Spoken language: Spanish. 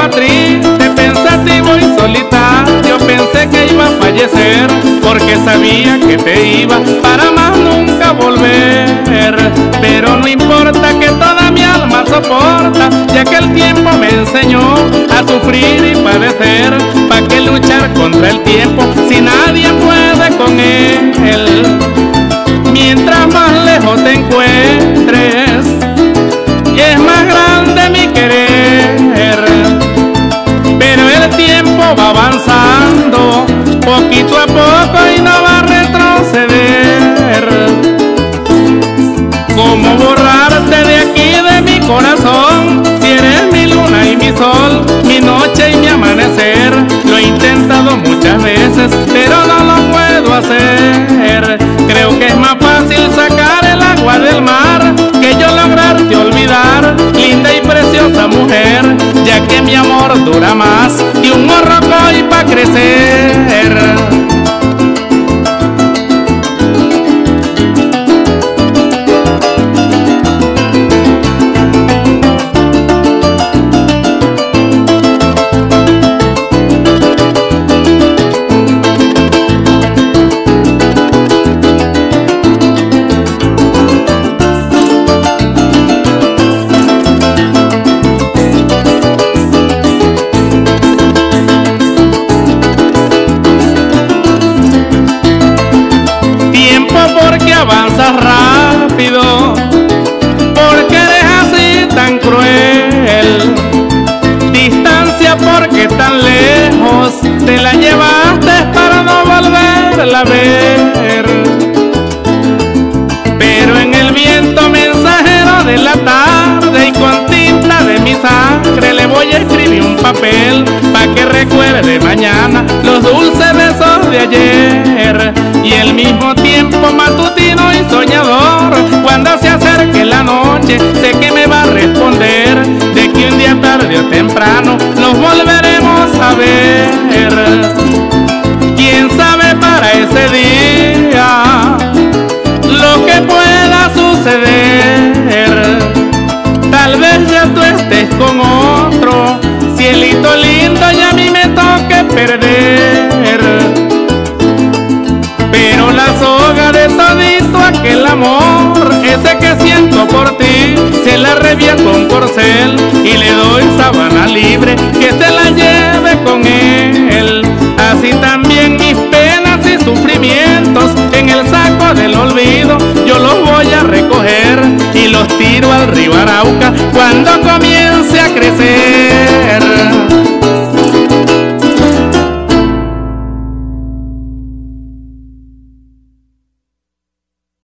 estaba triste, pensativo y solitario. Pensé que iba a fallecer, porque sabía que te iba para más nunca volver. Pero no importa, que toda mi alma soporta, ya que el tiempo me enseñó a sufrir y padecer. ¿Pa' qué luchar contra el tiempo si nadie puede con él? Mientras más lejos te encuentres, es más grande mi querer. Pero el tiempo va avanzando poquito a poco y no va a retroceder. ¿Cómo borrarte de aquí, de mi corazón? Si eres mi luna y mi sol, mi noche y mi amanecer. Lo he intentado muchas veces, pero no lo puedo hacer. Creo que es más fácil sacar el agua del mar que yo lograrte olvidar, linda y preciosa mujer, ya que mi amor dura más que un morrocoy pa' crecer. Avanzas rápido, porque eres así tan cruel. Distancia, porque tan lejos te la llevaste para no volverla a ver. Pero en el viento mensajero de la tarde y con tinta de mi sangre le voy a escribir un papel pa' que recuerde mañana los dulces besos de ayer. Y el mismo tiempo matutino y soñador, cuando se acerque la noche, sé que me va a responder de que un día tarde o temprano nos volveremos a ver. ¿Quién sabe para ese día lo que pueda suceder? Tal vez ya tú estés con otro, cielito lindo, y a mí me toque perder. Pero la soga de todito aquel amor, ese que siento por ti, se la revía con corcel y le doy sábana libre que te